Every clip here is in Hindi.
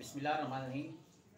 बिस्मिल्लाहिर्रहमानिर्रहीम।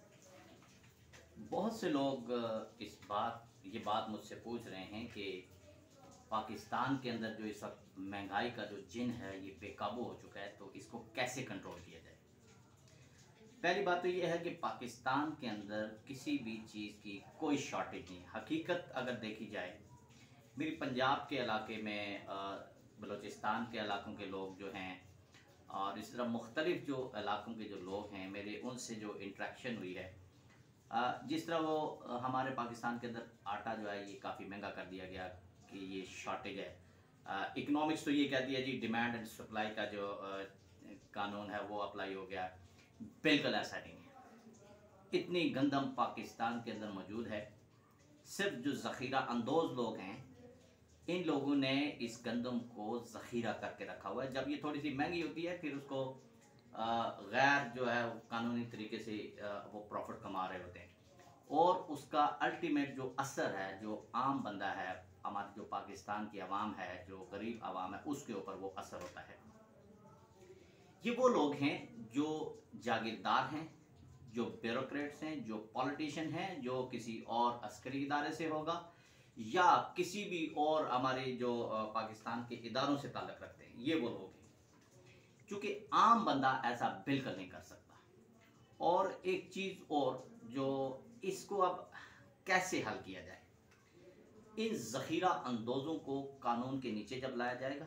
बहुत से लोग ये बात मुझसे पूछ रहे हैं कि पाकिस्तान के अंदर जो इस वक्त महंगाई का जो जिन है ये बेकाबू हो चुका है, तो इसको कैसे कंट्रोल किया जाए। पहली बात तो ये है कि पाकिस्तान के अंदर किसी भी चीज़ की कोई शॉर्टेज नहीं। हकीकत अगर देखी जाए, मेरी पंजाब के इलाके में बलूचिस्तान के इलाकों के लोग जो हैं और इस तरह मुख्तलिफ़ जो इलाकों के जो लोग हैं, मेरे उनसे जो इंट्रैक्शन हुई है, जिस तरह वो हमारे पाकिस्तान के अंदर आटा जो है ये काफ़ी महंगा कर दिया गया कि ये शॉर्टेज है। इकनॉमिक्स तो ये कहती है जी, डिमांड एंड सप्लाई का जो कानून है वो अप्लाई हो गया। बिल्कुल ऐसा नहीं है। इतनी गंदम पाकिस्तान के अंदर मौजूद है। सिर्फ जो ज़ख़ीरा अंदोज़ लोग हैं, इन लोगों ने इस गंदम को ज़ख़ीरा करके रखा हुआ है। जब ये थोड़ी सी महंगी होती है, फिर उसको गैर जो है कानूनी तरीके से वो प्रॉफिट कमा रहे होते हैं, और उसका अल्टीमेट जो असर है, जो आम बंदा है, हमारे जो पाकिस्तान की आवाम है, जो गरीब आवाम है, उसके ऊपर वो असर होता है। ये वो लोग हैं जो जागीरदार हैं, जो ब्यूरोक्रेट्स हैं, जो पॉलिटिशियन हैं, जो किसी और अस्करी इदारे से होगा या किसी भी और हमारे जो पाकिस्तान के इदारों से ताल्लुक़ रखते हैं, ये वो लोग हैं। क्योंकि आम बंदा ऐसा बिल्कुल नहीं कर सकता। और एक चीज़ और, जो इसको अब कैसे हल किया जाए, इन ज़ख़ीरा अंदोज़ों को कानून के नीचे जब लाया जाएगा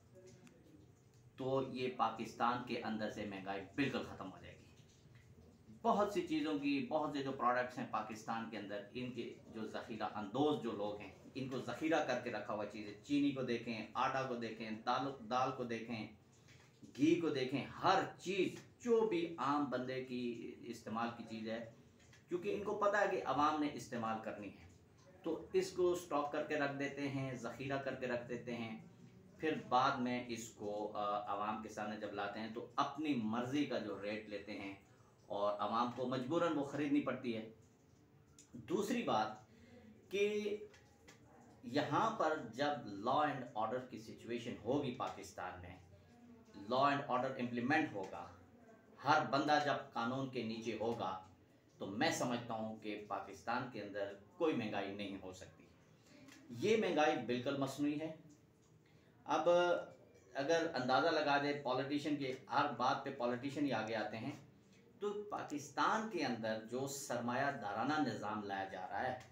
तो ये पाकिस्तान के अंदर से महंगाई बिल्कुल ख़त्म हो जाएगी। बहुत सी चीज़ों की, बहुत से जो प्रोडक्ट्स हैं पाकिस्तान के अंदर, इनके जो ज़ख़ीरा अंदोज़ जो लोग हैं, इनको ज़ख़ीरा करके रखा हुआ चीज़ें, चीनी को देखें, आटा को देखें, दाल को देखें, घी को देखें, हर चीज़ जो भी आम बंदे की इस्तेमाल की चीज़ है, क्योंकि इनको पता है कि आवाम ने इस्तेमाल करनी है, तो इसको स्टॉक करके रख देते हैं, ज़ख़ीरा करके रख देते हैं। फिर बाद में इसको आवाम के सामने जब लाते हैं तो अपनी मर्ज़ी का जो रेट लेते हैं और आवाम को मजबूरन वो ख़रीदनी पड़ती है। दूसरी बात कि यहाँ पर जब लॉ एंड ऑर्डर की सिचुएशन होगी पाकिस्तान में, लॉ एंड ऑर्डर इम्प्लीमेंट होगा, हर बंदा जब कानून के नीचे होगा, तो मैं समझता हूँ कि पाकिस्तान के अंदर कोई महंगाई नहीं हो सकती। ये महंगाई बिल्कुल मसनूई है। अब अगर अंदाज़ा लगा दे पॉलिटिशियन के, हर बात पे पॉलिटिशियन ही आगे आते हैं, तो पाकिस्तान के अंदर जो सरमायादाराना निज़ाम लाया जा रहा है,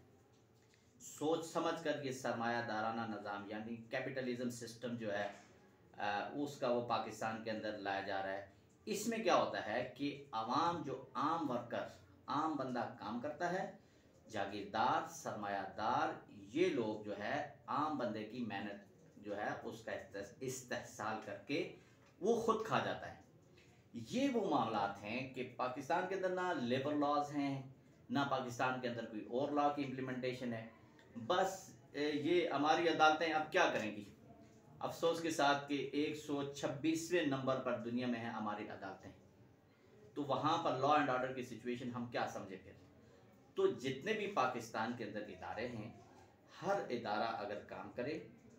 सोच समझ कर ये सरमायादाराना निज़ाम यानी कैपिटलिज्म सिस्टम जो है उसका वो पाकिस्तान के अंदर लाया जा रहा है। इसमें क्या होता है कि आवाम, जो आम वर्कर, आम बंदा काम करता है, जागीरदार, सरमायादार, ये लोग जो है आम बंदे की मेहनत जो है उसका इस्तेहसाल करके वो खुद खा जाता है। ये वो मामलात हैं कि पाकिस्तान के अंदर ना लेबर लॉज हैं, ना पाकिस्तान के अंदर कोई और लॉ की इम्प्लीमेंटेशन है। बस ये हमारी अदालतें अब क्या करेंगी, अफसोस के साथ कि 126वें नंबर पर दुनिया में है हमारी अदालतें, तो वहाँ पर लॉ एंड ऑर्डर की सिचुएशन हम क्या समझे फिर। तो जितने भी पाकिस्तान के अंदर इदारे हैं, हर इदारा अगर काम करे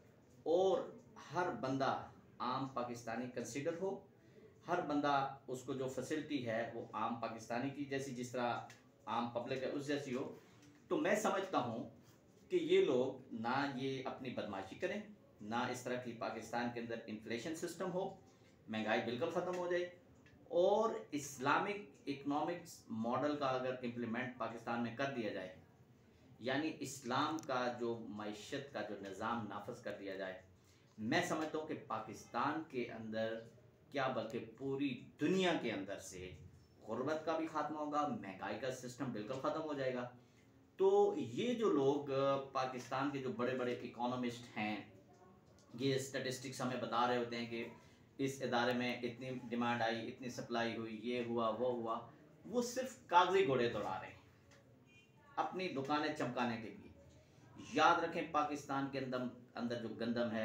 और हर बंदा आम पाकिस्तानी कंसीडर हो, हर बंदा उसको जो फैसिलिटी है वो आम पाकिस्तानी की जैसी, जिस तरह आम पब्लिक है उस जैसी हो, तो मैं समझता हूँ कि ये लोग ना ये अपनी बदमाशी करें, ना इस तरह की पाकिस्तान के अंदर इन्फ्लेशन सिस्टम हो, महंगाई बिल्कुल ख़त्म हो जाए, और इस्लामिक इकनॉमिक्स मॉडल का अगर इम्प्लीमेंट पाकिस्तान में कर दिया जाए, यानी इस्लाम का जो मईशत का जो निज़ाम नाफज कर दिया जाए, मैं समझता हूँ कि पाकिस्तान के अंदर क्या बल्कि पूरी दुनिया के अंदर से गुर्बत का भी खात्मा होगा, महंगाई का सिस्टम बिल्कुल ख़त्म हो जाएगा। तो ये जो लोग पाकिस्तान के जो बड़े बड़े इकोनॉमिस्ट हैं, ये स्टैटिस्टिक्स हमें बता रहे होते हैं कि इस इदारे में इतनी डिमांड आई, इतनी सप्लाई हुई, ये हुआ, वो हुआ, वो सिर्फ कागजी घोड़े दौड़ा रहे हैं अपनी दुकानें चमकाने के लिए। याद रखें, पाकिस्तान के अंदर जो गंदम है,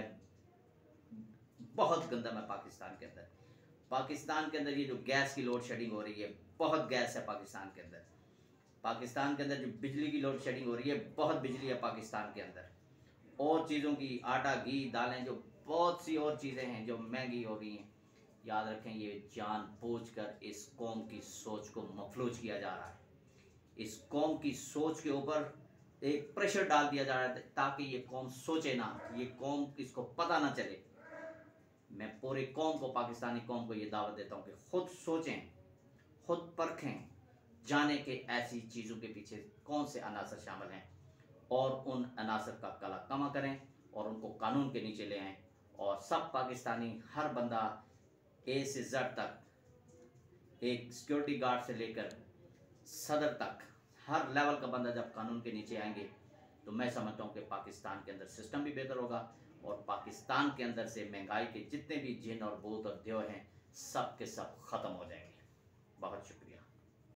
बहुत गंदम है पाकिस्तान के अंदर। पाकिस्तान के अंदर ये जो गैस की लोड शेडिंग हो रही है, बहुत गैस है पाकिस्तान के अंदर। पाकिस्तान के अंदर जो बिजली की लोड शेडिंग हो रही है, बहुत बिजली है पाकिस्तान के अंदर। और चीज़ों की, आटा, घी, दालें, जो बहुत सी और चीज़ें हैं जो महंगी हो गई हैं, याद रखें, ये जानबूझकर इस कौम की सोच को मफलूज किया जा रहा है। इस कौम की सोच के ऊपर एक प्रेशर डाल दिया जा रहा है ताकि ये कौम सोचे ना, ये कौम इसको पता ना चले। मैं पूरी कौम को, पाकिस्तानी कौम को ये दावत देता हूँ कि खुद सोचें, खुद परखें, जाने के ऐसी चीज़ों के पीछे कौन से अनासर शामिल हैं और उन अनासर का कला कमा करें और उनको कानून के नीचे ले आएँ। और सब पाकिस्तानी, हर बंदा ए से जेड तक, एक सिक्योरिटी गार्ड से लेकर सदर तक, हर लेवल का बंदा जब कानून के नीचे आएंगे तो मैं समझता हूँ कि पाकिस्तान के अंदर सिस्टम भी बेहतर होगा और पाकिस्तान के अंदर से महंगाई के जितने भी जिन और भूत और देव हैं सब के सब ख़त्म हो जाएंगे। बहुत शुक्रिया।